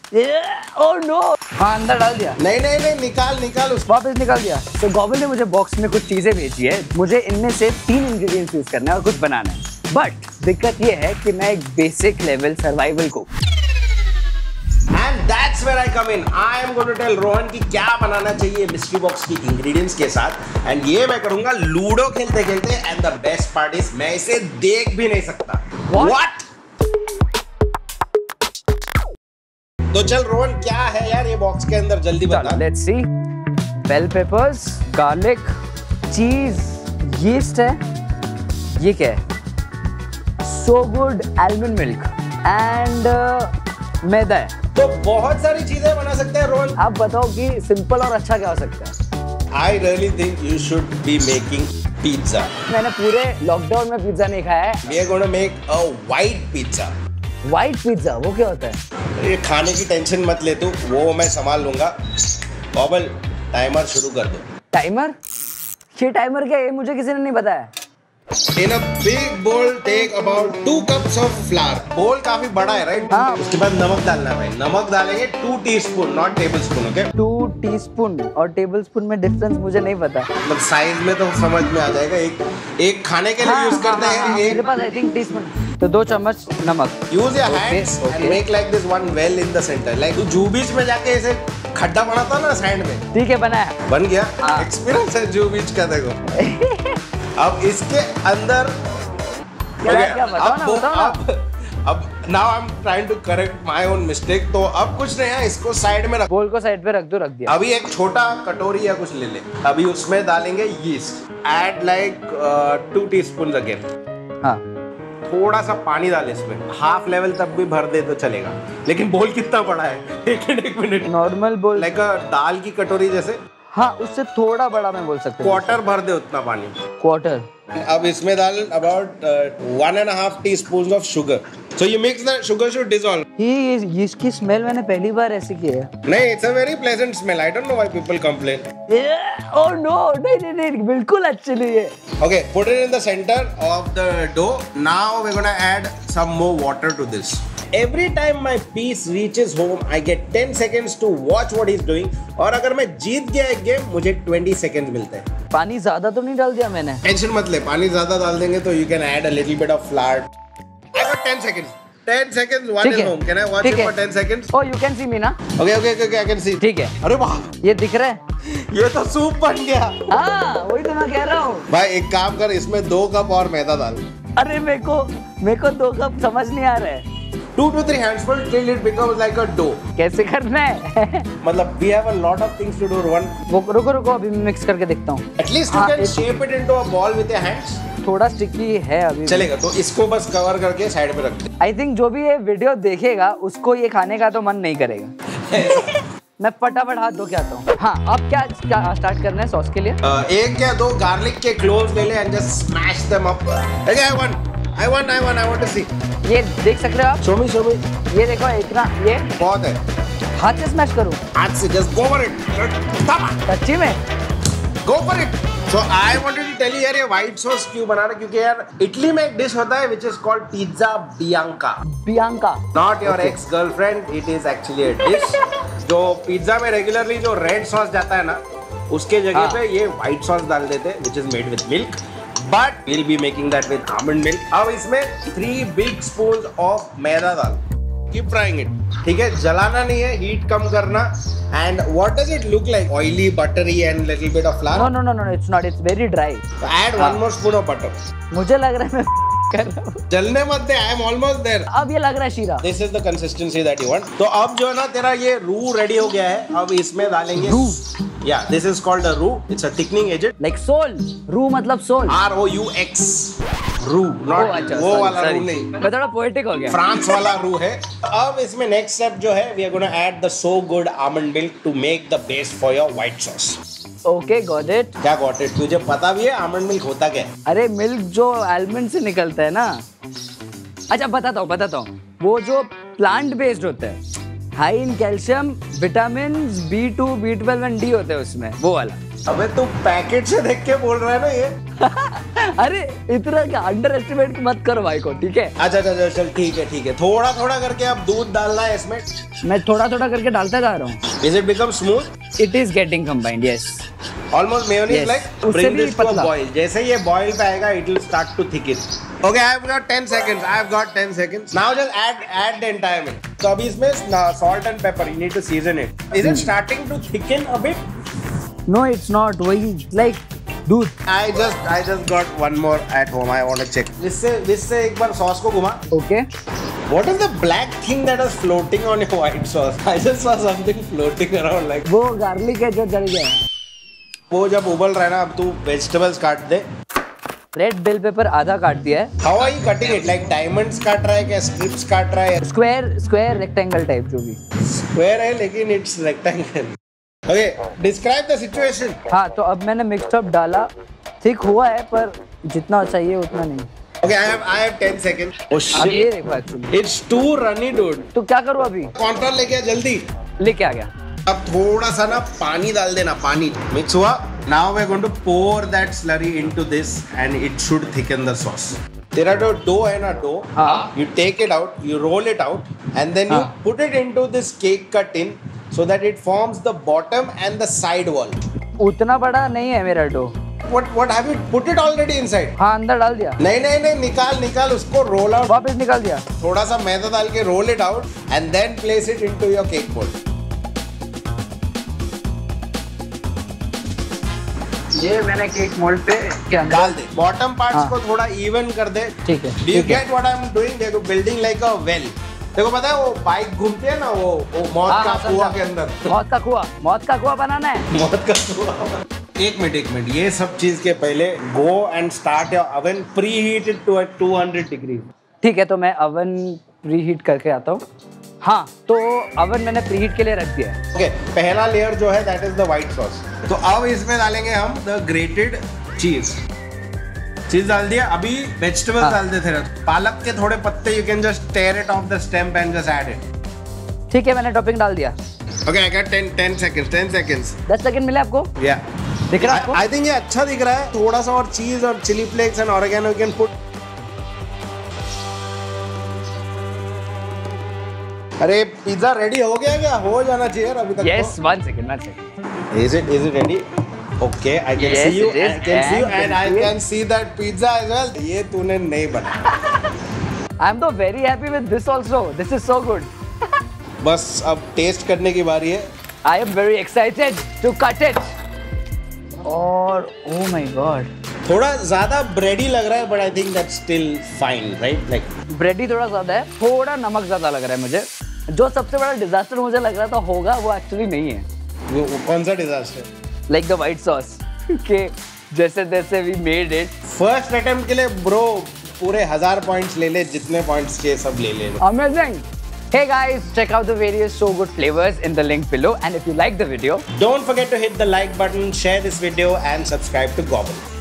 Oh no, हाँ अंदर डाल दिया। नहीं नहीं नहीं, निकाल उसको, वापस निकाल दिया। तो गॉगल ने मुझे बॉक्स में कुछ चीजें भेजी है, मुझे इनमें से 3 इंग्रेडिएंट्स यूज करना है और कुछ बनाना है। बट दिक्कत ये है कि मैं एक बेसिक लेवल सर्वाइवल को, And that's where I come in. I am going to tell Rohan कि क्या बनाना चाहिए मिस्ट्री बॉक्स की इंग्रेडिएंट्स के साथ, एंड ये मैं करूंगा लूडो खेलते खेलते। And the best part is मैं इसे देख भी नहीं सकता। What? तो चल रोहन, क्या है यार ये बॉक्स के अंदर, जल्दी बता। Let's see. Bell peppers, garlic, cheese, yeast है, ये क्या है, so good almond milk and maida है। तो बहुत सारी चीजें बना सकते हैं रोहन। आप बताओ कि सिंपल और अच्छा क्या हो सकता है। I really think you should be making pizza. मैंने पूरे लॉकडाउन में पिज्जा नहीं खाया है। We are going to make a white pizza. White pizza, वो क्या होता है? ये खाने की टेंशन मत ले तू, वो मैं संभाल लूंगा। बॉबल, टाइमर शुरू कर दो। टाइमर? ये टाइमर क्या है, मुझे किसी ने नहीं बताया। In a big bowl, take about 2 cups of flour. बोल काफी बड़ा है, राइट? हाँ। उसके बाद नमक डालना है भाई। नमक डालेंगे 2 teaspoon, not tablespoon, okay? 2 teaspoon और टेबलस्पून में डिफरेंस मुझे नहीं पता। मतलब साइज में तो समझ में आ जाएगा। एक खाने के लिए यूज करते हैं। मेरे पास आई थिंक टीस्पून। तो 2 चम्मच नमक। Use your hands and make like this one well in the center. Like तू जू बीच में जाके ऐसे खड्डा बनाता ना सैंड में। ठीक है, बनाया। बन गया। हाँ। एक्सपीरियंस है जू बीच का, देखो। अब इसके अंदर क्या बताओ ना। अब now I am trying to correct my own mistake. तो अब कुछ नहीं है, इसको साइड में रख। बोल को साइड पे रख दिया। अभी एक छोटा कटोरी या कुछ ले ले। अभी उसमें डालेंगे yeast. Add like 2 teaspoon again. हाँ। थोड़ा सा पानी डाले इसमें, हाफ लेवल तक भी भर दे तो चलेगा। लेकिन बोल कितना बड़ा है, एक मिनट। नॉर्मल बोल, लाइक दाल की कटोरी जैसे। हाँ, उससे थोड़ा बड़ा मैं बोल सकता हूँ। क्वार्टर भर दे उतना पानी। क्वार्टर। अब इसमें डाल about 1.5 teaspoon of sugar. So you mix the sugar should dissolve. ये इसकी स्मेल मैंने पहली बार ऐसी की है। नहीं, it's a very pleasant smell. I don't know why people complain. Oh no, नहीं, बिल्कुल अच्छी नहीं है। Okay, put it in the center of the dough. Now we're gonna add some more water to this. Every time my piece reaches home, I get 10 seconds to watch what he's doing. और अगर मैं जीत गया एक game, मुझे 20 seconds मिलते हैं। पानी ज्यादा तो नहीं डाल दिया मैंने? टेंशन मत ले, पानी ज्यादा डाल देंगे तो you can add a little bit of flour. I got 10 seconds. 10 seconds, one is home. Can I watch it for 10 seconds? Oh, you can see me ना? Okay, I can see. ठीक है। अरे वाह, ये दिख रहा है? ये तो सूप बन गया। हाँ, वही तो मैं कह रहा हूँ। भाई एक काम कर, इसमें 2 कप और मैदा डाल। अरे मेरे को 2 कप समझ नहीं आ रहा है। 2 to 3 handfuls till it becomes like a dough. कैसे करना है? मतलब we have a lot of things to do, Rohan. वो रुको अभी मैं मिक्स करके देखता हूँ। At least you can shape it into a ball with your hands. थोड़ा स्टिकी है अभी। चलेगा, तो इसको बस कवर करके साइड में रख दे। आई थिंक जो भी ये वीडियो देखेगा उसको ये खाने का तो मन नहीं करेगा। मैं फटाफट हाथ धो के आता हूँ। हाँ, अब क्या स्टार्ट करना है सॉस के लिए? 1 या 2 गार्लिक के क्लोव्स ले ले and just smash them up. Okay, I want to see. ये देख सकते हो आप? Show me. ये देखो, इतना ये बहुत है। हाथ से स्मैश करूँ? हाथ से, just go for it. सच्ची में? Go for it. So I wanted to tell you यार, ये व्हाइट सॉस क्यों बना रहे, क्योंकि यार इटली में एक डिश होता है which is called pizza bianca. Not your ex-girlfriend. It is actually a dish. जो पिज्जा में रेगुलरली जो रेड सॉस जाता है ना, उसके जगह पे ये व्हाइट सॉस डाल देते हैं, which is made with milk. But we'll be making that with almond milk. अब इसमें 3 big spoons of मैदा डाल। Keep frying it. ठीक है, जलाना नहीं है, हीट कम करना। And what does it look like? Oily, buttery, and little bit of flour? No, it's not. It's very dry. So add 1 more spoon of butter. मुझे लग रहा है मैं कर रहा हूँ। जलने मत दे, I am almost there. अब ये लग रहा है शीरा। This is the consistency that you want. तो अब जो है ना, तेरा ये roux रेडी हो गया है। अब इसमें डालेंगे roux. Yeah, this is called a roux. It's a thickening agent. Like सोल। roux मतलब सोल। ROUX. roux, not वो वाला roux नहीं। मैं थोड़ा पोएटिक हो गया। फ्रांस वाला roux है। अब इसमें next step जो है, we are gonna add the so good almond milk to make the base for your white sauce. Okay, got it. क्या got it? तुझे पता भी है आमंड मिल्क होता क्या है? अरे मिल्क जो आलमंड से निकलता है ना। अच्छा, बताता हूँ। वो जो प्लांट बेस्ड होता है, high in calcium, vitamin B2, B12 and D होते हैं उसमें, वो वाला। अबे तू पैकेट से देख के बोल रहा है ना ये? अरे इतना क्या अंडर एस्टिमेट मत करो भाई को, ठीक है? अच्छा चल ठीक है, थोड़ा थोड़ा करके अब दूध डालना है इसमें। मैं थोड़ा थोड़ा करके डालता जा रहा हूँ। Is it become smooth? It is getting combined, yes. Almost mayonnaise Yes. like उससे bring भी this to a पतला। boil. जैसे ये boil पे आएगा, it will start to thicken. Okay, I've got 10 seconds. I've got 10 seconds. Now just add the entire milk. तो अभी इसमें salt and pepper. You need to season it. Is it starting to thicken a bit? No, it's not. वही like दूध। I just got one more at home. I want to check. इससे एक बार sauce को घुमा। Okay. What is the black thing that is floating on your white sauce? I just saw something floating around like. वो garlic है जो जल गया। वो जब उबल रहा है ना, अब तू वेजिटेबल्स काट दे। रेड बेल पेपर आधा काट दिया है। How are you cutting it? Like diamonds काट रहा है क्या? Strips काट रहा है? स्क्वायर रेक्टेंगल टाइप जो भी। Square है लेकिन it's rectangle. Okay, describe the situation. हाँ, तो अब मैंने मिक्स्ड अप डाला, थिक हुआ है पर जितना चाहिए उतना नहीं। Okay, I have 10 seconds. Oh अब ये shit. देखो actually. It's too runny, dude. तो क्या करूँ अभी? कॉर्नफ्लोर लेके आ जल्दी। लेके आ गया। अब थोड़ा सा ना पानी डाल देना, पानी मिक्स हुआ। Now we're going to pour that slurry into this and it should thicken the sauce. तेरा जो डो है ना, डो, हाँ। you take it out, you roll it out and then you हाँ। put it into this cake cut tin so that it forms the bottom and the side wall. उतना बड़ा नहीं है मेरा dough. What have you put it already inside? हाँ, अंदर डाल दिया। नहीं निकाल उसको roll out. वापस निकाल दिया। थोड़ा सा मैदा डाल के roll it out and then place it into your cake mold. ये मैंने केक मोल्ड पे के अंदर डाल दे। बॉटम पार्ट्स हाँ। को थोड़ा इवन कर दे। ठीक है, Do you ठीक है। get what I'm doing? देखो बिल्डिंग लाइक अ वेल। देखो पता है वो बाइक घूमती है ना, वो मौत हाँ, का हाँ, कुआं समझा। के अंदर। मौत का कुआं बनाना है। मौत का कुआं। एक मिनट, ये सब चीज के पहले go and start your oven, preheated to 200 degree. ठीक है, तो मैं ओवन प्री हीट करके आता हूँ। हाँ, तो ओवन मैंने प्री हीट के लिए रख दिया है। ओके, पहला लेयर जो है that is the white sauce. तो अब इसमें डालेंगे हम द ग्रेटेड चीज डाल दिया। अभी वेजिटेबल्स हाँ। डाल दे थे। पालक के थोड़े पत्ते, you can just tear it off the stem and just add it. ठीक है, मैंने टॉपिंग डाल दिया। Okay, I got 10 seconds. 10 second मिले आपको? या दिख रहा है आपको? आई थिंक ये अच्छा दिख रहा है। थोड़ा सा और चीज और chili flakes and oregano can put. अरे पिज्जा रेडी हो गया क्या? हो जाना चाहिए अभी तक। Yes, 1 second. Is it ready? Okay, I can Yes, see you. it is. I can see you, and I And can see that pizza as well. ये तूने नहीं बनाया। I'm so very happy with this also. This is so good. बस अब test करने की बारी है। I am very excited to cut it. और oh my god. थोड़ा ज्यादा ब्रेडी लग रहा है, but I think that's still fine, right? Like ब्रेडी थोड़ा ज्यादा है, थोड़ा नमक ज्यादा लग रहा है मुझे। जो सबसे बड़ा डिजास्टर मुझे लग रहा था होगा, वो एक्चुअली नहीं है। वो कौन सा disaster? Like the white sauce. के जैसे तैसे we made it. First attempt के लिए ब्रो पूरे 1000 पॉइंट्स ले ले, जितने पॉइंट्स चाहिए सब ले ले। Amazing. Hey guys, check out the various So Good flavors in the link below, and if you like the video, Don't forget to hit the like button, share this video and subscribe to Gobble.